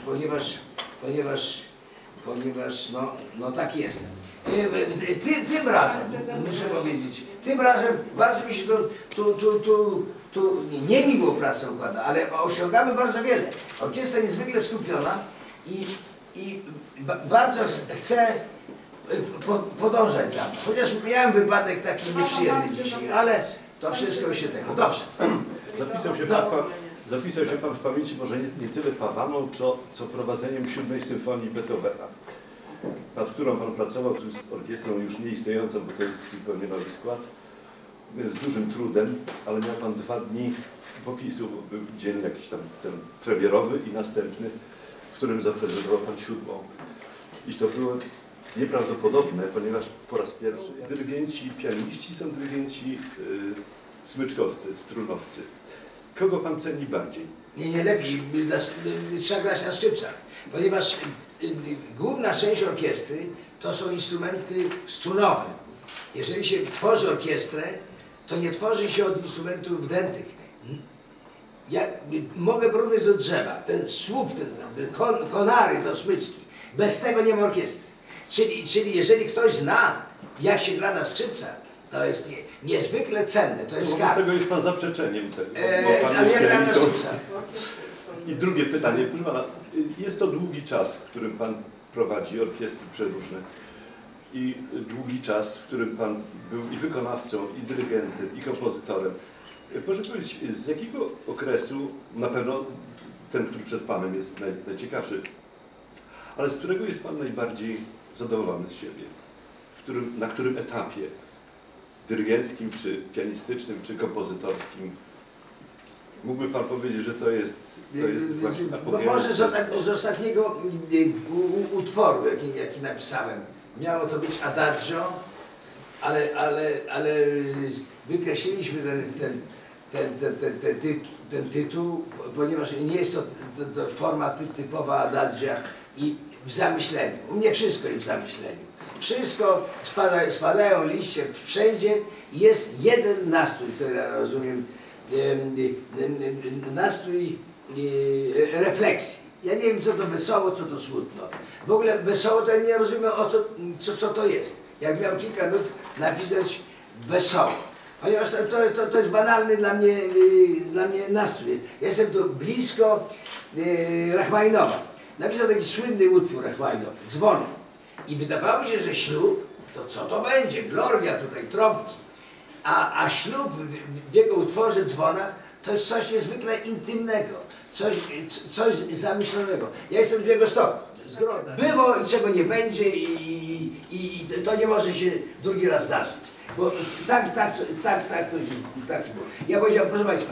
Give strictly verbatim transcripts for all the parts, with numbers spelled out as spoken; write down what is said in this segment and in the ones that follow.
ponieważ, ponieważ, ponieważ no, no tak jest. Ty, tym razem, muszę powiedzieć, tym razem bardzo mi się tu, tu, tu, tu, tu nie mi było praca układa, ale osiągamy bardzo wiele. Orkiestra niezwykle skupiona i, i ba, bardzo chcę po, podążać za mną. Chociaż miałem wypadek taki nieprzyjemny dzisiaj, ale to wszystko się tego. Dobrze. Zapisał się pan, zapisał się pan w pamięci może nie, nie tyle Pawaną, co, co prowadzeniem siódmej symfonii Beethovena, nad którą pan pracował, tu z orkiestrą już nieistniejącą, bo to jest zupełnie nowy skład, z dużym trudem, ale miał pan dwa dni popisu, bo był dzień jakiś tam ten premierowy i następny, w którym zaprezentował pan siódmą. I to było nieprawdopodobne, ponieważ po raz pierwszy dyrygenci i pianiści są dyrygenci yy, smyczkowcy, strunowcy. Kogo pan ceni bardziej? Nie, nie lepiej. Trzeba grać na skrzypcach, ponieważ główna część orkiestry to są instrumenty strunowe. Jeżeli się tworzy orkiestrę, to nie tworzy się od instrumentów dętych. Ja mogę porównać do drzewa. Ten słup, ten, ten kon, konary to smyczki. Bez tego nie ma orkiestry. Czyli, czyli jeżeli ktoś zna, jak się gra na skrzypcach, to jest nie, niezwykle cenne. To jest Wobec tego jest pan zaprzeczeniem tego. Eee, ale ja gram na skrzypcach. I drugie pytanie, proszę pana, jest to długi czas, w którym pan prowadzi orkiestry przeróżne i długi czas, w którym pan był i wykonawcą, i dyrygentem, i kompozytorem. Proszę powiedzieć, z jakiego okresu, na pewno ten, który przed panem jest naj, najciekawszy, ale z którego jest pan najbardziej zadowolony z siebie? W którym, na którym etapie? Dyrygenckim, czy pianistycznym, czy kompozytorskim? Mógłby pan powiedzieć, że to jest, to jest właśnie apogeum? Może z, z ostatniego utworu, jaki, jaki napisałem. Miało to być Adagio, ale, ale, ale wykreśliliśmy ten, ten, ten, ten, ten, ten, ty, ten tytuł, ponieważ nie jest to, to, to forma typowa Adagia i w zamyśleniu. U mnie wszystko jest w zamyśleniu. Wszystko, spada, spadają liście wszędzie i jest jeden nastrój, co ja rozumiem, nastrój refleksji. Ja nie wiem, co to wesoło, co to smutno. W ogóle wesoło to ja nie rozumiem, o co, co, co to jest. Jak miał kilka minut napisać wesoło. Ponieważ to, to, to, to jest banalny dla mnie, dla mnie nastrój. Jestem tu blisko Rachmaninowa. Napisał taki słynny utwór Rachmaninow, Dzwon. I wydawało się, że ślub, to co to będzie? Gloria tutaj, trąbki. A, a ślub w jego utworze Dzwona to jest coś niezwykle intymnego, coś, coś zamyślonego. Ja jestem w Białegostoku, zgroda. Było i czego nie będzie i, i, i to nie może się drugi raz zdarzyć. Bo tak, tak, tak, tak coś tak było. Ja powiedziałem, proszę Państwa,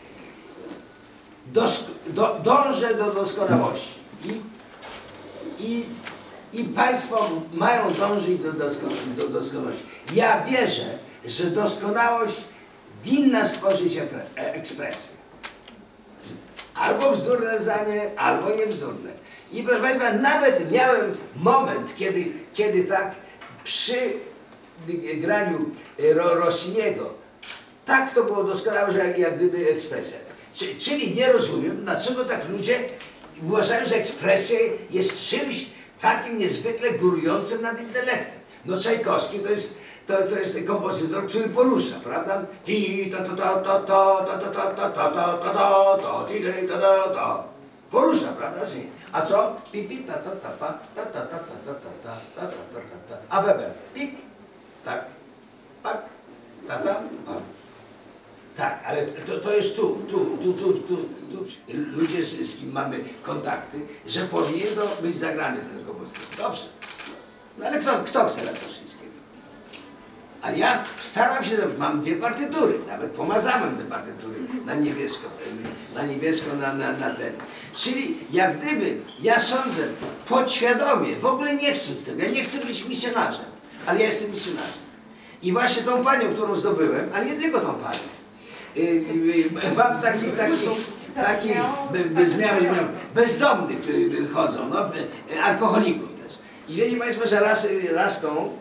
dos, do, dążę do doskonałości i, i, i Państwo mają dążyć do, dosko, do doskonałości. Ja wierzę, że doskonałość winna stworzyć ekspresję. Albo bzdurne zdanie, albo nie bzdurne. I proszę Państwa, nawet miałem moment, kiedy, kiedy tak przy graniu Rossiniego, tak to było doskonałe, że jak, jak gdyby ekspresja. Czyli nie rozumiem, dlaczego tak ludzie uważają, że ekspresja jest czymś takim niezwykle górującym nad intelektem. No Czajkowski to jest To, to jest ten kompozytor, który porusza, prawda? Ti, to, to, to, to, to, to, to, to, to, to, to, to, to, ti, to, to, to. Porusza, prawda? A co? Pi, pi, ta, ta, ta, ta, ta, ta, ta, ta, ta, ta, ta, ta, ta, ta. A Weber? Pik, tak, pak, ta, ta, a. Tak, ale to, to jest tu, tu, tu, tu, tu, tu. Ludzie, z, z kim mamy kontakty, że powinien to być zagrany ten kompozytor. Dobrze. No ale kto, kto chce na to wszystko? A ja staram się, mam dwie partytury, nawet pomazałem te partytury na niebiesko, na niebiesko, na, na, na ten. Czyli jak gdyby, ja sądzę, podświadomie, w ogóle nie chcę tego, ja nie chcę być misjonarzem, ale ja jestem misjonarzem. I właśnie tą panią, którą zdobyłem, ale nie tylko tą panią, yy, yy, mam takich, takich, takich bez, bezdomnych, którzy chodzą, no, alkoholików też. I wiecie Państwo, że raz, raz tą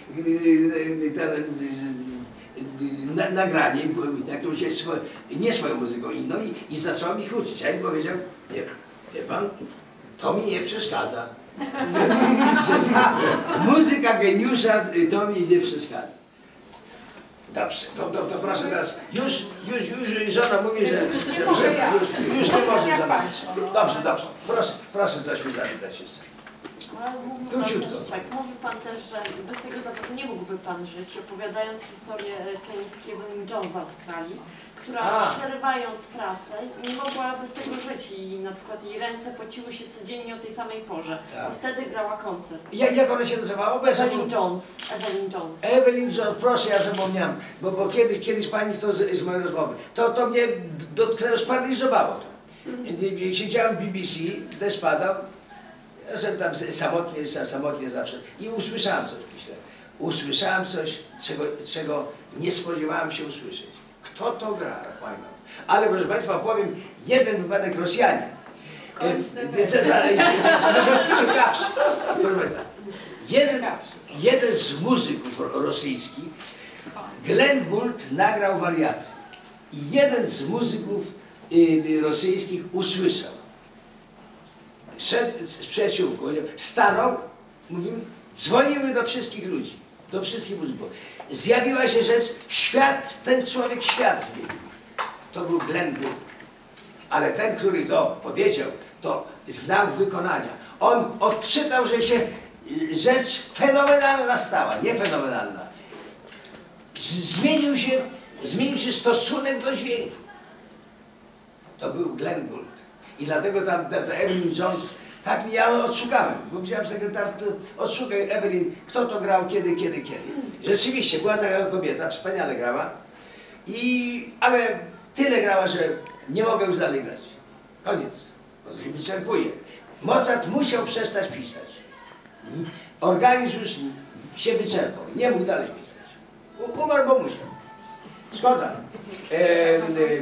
na, nagranie, jak to się nie swoją muzyką inną i, i zaczął mi huczyć. A ja powiedział, wie, wie pan, To mi nie przeszkadza. Muzyka geniusza to mi nie przeszkadza. Dobrze, to, to, to proszę teraz, już, już, już żona mówi, że, że, że już, już nie może zabrać. Dobrze, dobrze, proszę, proszę coś mi zapytać jeszcze. Króciutko. Tak, mówi Pan też, że bez tego zawodu nie mógłby Pan żyć, opowiadając historię pianistki Evelyn Jones w Australii, która A. przerywając pracę nie mogła bez tego żyć i na przykład jej ręce pociły się codziennie o tej samej porze. Tak. I wtedy grała koncert. Ja, jak ona się nazywała? Bo ja Evelyn zapom- Jones. Evelyn Jones. Evelyn Jones, proszę, ja zapomniałem, bo, bo kiedyś, kiedyś pani z, to z, z mojej rozmowy, to, to mnie dotknęło, sparaliżowało to. Siedziałem w B B C, deszcz padał, ja sobie tam samotnie, samotnie zawsze i usłyszałem coś, myślę, usłyszałem coś, czego, czego nie spodziewałem się usłyszeć. Kto to gra, Rachmaninov? Ale proszę Państwa, powiem jeden wypadek Rosjanie. Ciekawszy. Jeden, jeden z muzyków rosyjskich, Glenn Gould, nagrał wariację. I jeden z muzyków y, rosyjskich usłyszał. Szedł z przyjaciółką, stanął, mówił, dzwonimy do wszystkich ludzi, do wszystkich muzyków. Zjawiła się rzecz, świat, ten człowiek świat zmienił. To był Glenn Gould. Ale ten, który to powiedział, to znał wykonania. On odczytał, że się rzecz fenomenalna stała, nie fenomenalna. Zmienił się, zmienił się stosunek do dźwięku. To był Glenn Gould. I dlatego tam ta, ta Evelyn Jones, tak ja odszukałem, bo widziałem sekretarz, odszukaj Evelyn, kto to grał, kiedy, kiedy, kiedy. Rzeczywiście, była taka kobieta, wspaniale grała, i, ale tyle grała, że nie mogę już dalej grać. Koniec, bo to się wyczerpuje. Mozart musiał przestać pisać. Organizm już się wyczerpał, nie mógł dalej pisać. U, umarł, bo musiał. Szkoda. E, e,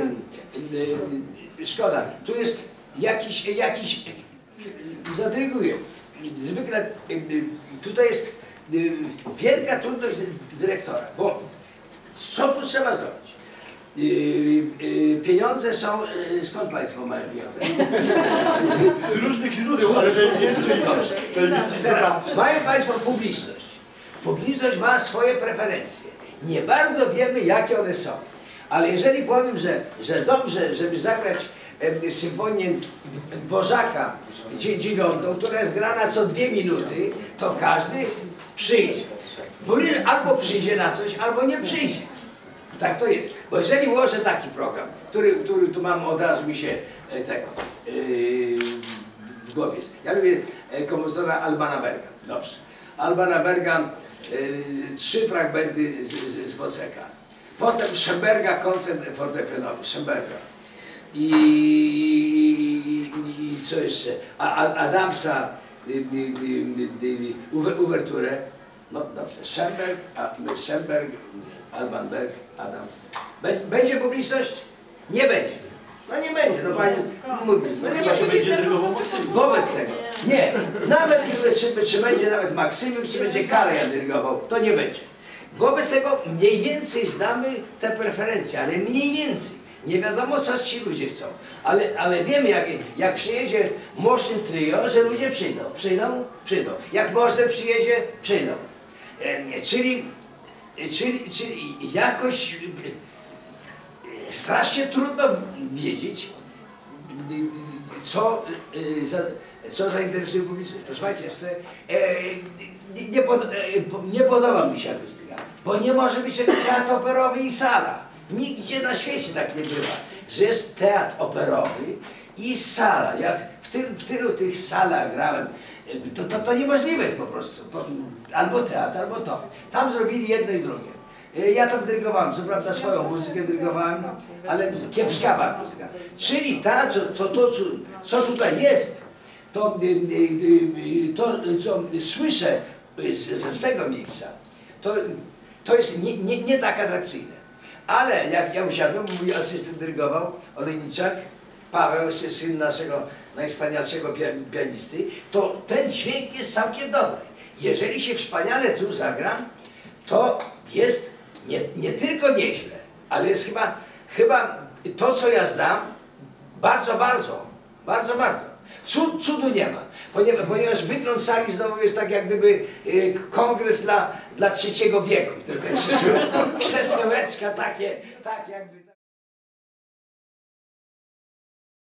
e, szkoda. Tu jest jakiś, jakiś zadryguję. Zwykle tutaj jest wielka trudność dyrektora, bo co tu trzeba zrobić? Pieniądze są, skąd Państwo mają pieniądze? Z różnych źródeł, ale najwięcej. Teraz mają Państwo publiczność. Publiczność ma swoje preferencje. Nie bardzo wiemy, jakie one są. Ale jeżeli powiem, że, że dobrze, żeby zagrać e, symfonię Bożaka dziewiątą, która jest grana co dwie minuty, to każdy przyjdzie. Albo przyjdzie na coś, albo nie przyjdzie. Tak to jest. Bo jeżeli ułożę taki program, który, który tu mam, od razu mi się e, tego e, w głowie jest. Ja lubię e, kompozytora Albana Berga. Dobrze. Albana Berga, e, trzy fragmenty z, z, z Wozeka. Potem Schönberga, koncert fortepianowy, Schönberga. I, i, i co jeszcze? A, a, Adamsa, y, y, y, y, uwerturę. No dobrze, Schönberg, Schönberg, Alban Berg, Adams. Będzie publiczność? Nie będzie. No nie będzie, no pani mówi. No nie Chyba, że będzie dyrygował Maksymum. Wobec tego. Nie. Nawet czy, czy będzie nawet Maksymum, czy będzie Karajan dyrygował, to nie będzie. Wobec tego mniej więcej znamy te preferencje, ale mniej więcej. Nie wiadomo, co ci ludzie chcą. Ale, ale wiemy, jak, jak przyjedzie Moszyn Trio, że ludzie przyjdą. Przyjdą? Przyjdą. Jak Moszyn przyjedzie, przyjdą. E, czyli, czyli, czyli jakoś e, strasznie trudno wiedzieć, co, e, za, co zainteresuje publiczność. Proszę Państwa, jeszcze, e, nie, nie, pod, e, nie podoba mi się akustyka, bo nie może być teatr operowy i sala. Nigdzie na świecie tak nie bywa, że jest teatr operowy i sala. Jak w, tylu, w tylu tych salach grałem, to, to, to niemożliwe jest po prostu. Albo teatr, albo to. Tam zrobili jedno i drugie. Ja to dyrygowałem, co prawda swoją muzykę dyrygowałem, ale kiepska akustyka. Czyli ta, co, co, to, co, co tutaj jest, to, to co słyszę ze swego miejsca, to, to jest nie, nie, nie tak atrakcyjne. Ale jak ja usiadłem, mój asystent dyrygował, Olejniczak, Paweł, syn naszego najwspanialszego pianisty, to ten dźwięk jest całkiem dobry. Jeżeli się wspaniale tu zagra, to jest nie, nie tylko nieźle, ale jest chyba, chyba to, co ja znam, bardzo, bardzo, bardzo, bardzo. Cud, cudu nie ma, ponieważ, ponieważ wygląd sali znowu jest tak jak gdyby y, kongres dla, dla trzeciego wieku. To jest krzesełeczka takie, tak jakby...